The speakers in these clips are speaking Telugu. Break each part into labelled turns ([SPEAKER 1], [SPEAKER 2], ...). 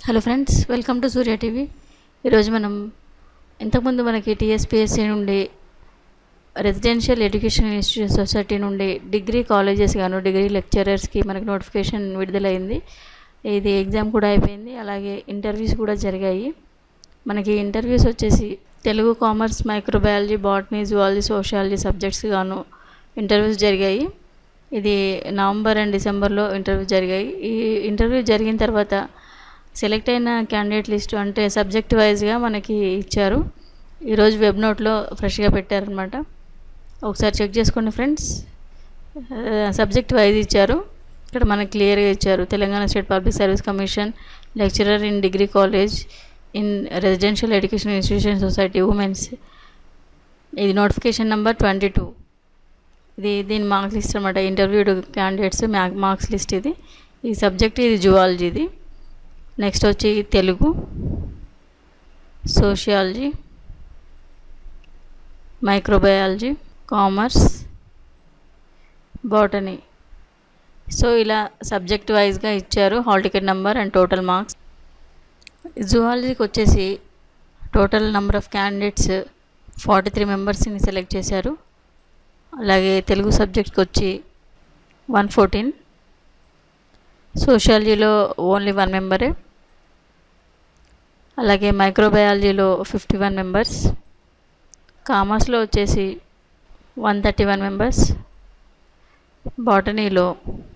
[SPEAKER 1] Hello friends, welcome to Surya TV. ఈరోజు మనం ఇంతకుముందు మనకి టీఎస్పీఎస్సీ నుండి రెసిడెన్షియల్ ఎడ్యుకేషన్ ఇన్స్టిట్యూట్ సొసైటీ నుండి డిగ్రీ కాలేజెస్ గాను డిగ్రీ లెక్చరర్స్కి మనకి నోటిఫికేషన్ విడుదలైంది. ఇది ఎగ్జామ్ కూడా అయిపోయింది, అలాగే ఇంటర్వ్యూస్ కూడా జరిగాయి. మనకి ఇంటర్వ్యూస్ వచ్చేసి Telugu, commerce, microbiology, botany, zoology, sociology subjects గాను ఇంటర్వ్యూస్ జరిగాయి. ఇది నవంబర్ అండ్ డిసెంబర్లో ఇంటర్వ్యూ జరిగాయి. ఈ ఇంటర్వ్యూ జరిగిన తర్వాత సెలెక్ట్ అయిన క్యాండిడేట్ లిస్టు అంటే సబ్జెక్ట్ వైజ్గా మనకి ఇచ్చారు. ఈరోజు వెబ్ నోట్లో ఫ్రెష్గా పెట్టారనమాట. ఒకసారి చెక్ చేసుకోండి ఫ్రెండ్స్. సబ్జెక్ట్ వైజ్ ఇచ్చారు, ఇక్కడ మనకి క్లియర్గా ఇచ్చారు. Telangana state public service commission lecturer in degree college in residential education institution society women's. ఇది నోటిఫికేషన్ నెంబర్ 22. దీని మార్క్స్ లిస్ట్ అనమాట. ఇంటర్వ్యూడ్ క్యాండిడేట్స్ మార్క్స్ లిస్ట్ ఇది. ఈ సబ్జెక్ట్ ఇది జువాలజీది. నెక్స్ట్ వచ్చి Telugu, sociology, microbiology, commerce, botany. So ఇలా సబ్జెక్ట్ వైజ్గా ఇచ్చారు hall ticket number and total marks. జువాలజీకి వచ్చేసి టోటల్ నెంబర్ ఆఫ్ క్యాండిడేట్స్ 43 మెంబర్స్ని సెలెక్ట్ చేశారు. అలాగే తెలుగు సబ్జెక్ట్కి వచ్చి 114, సోషియాలజీలో ఓన్లీ 1 మెంబరే, అలాగే మైక్రోబయాలజీలో 51 మెంబర్స్, కామర్స్లో వచ్చేసి 131 మెంబర్స్, బాటనీలో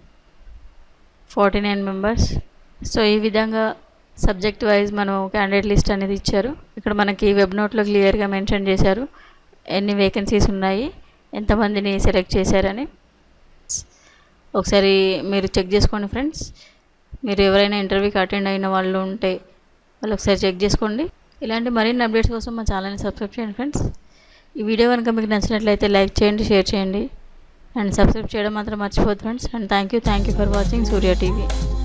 [SPEAKER 1] 49 మెంబర్స్. సో ఈ విధంగా సబ్జెక్ట్ వైజ్ మనం క్యాండిడేట్ లిస్ట్ అనేది ఇచ్చారు. ఇక్కడ మనకి వెబ్ నోట్లో క్లియర్గా మెన్షన్ చేశారు ఎన్ని వేకెన్సీస్ ఉన్నాయి, ఎంతమందిని సెలెక్ట్ చేశారని. ఒకసారి మీరు చెక్ చేసుకోండి ఫ్రెండ్స్. మీరు ఎవరైనా ఇంటర్వ్యూకి అటెండ్ అయిన వాళ్ళు ఉంటే వాళ్ళు ఒకసారి చెక్ చేసుకోండి. ఇలాంటి మరిన్ని అప్డేట్స్ కోసం మా ఛానల్ని సబ్స్క్రైబ్ చేయండి ఫ్రెండ్స్. ఈ వీడియో కనుక మీకు నచ్చినట్లయితే లైక్ చేయండి, షేర్ చేయండి అండ్ సబ్స్క్రైబ్ చేయడం మాత్రం మర్చిపోద్దు friends. And thank you for watching Surya TV.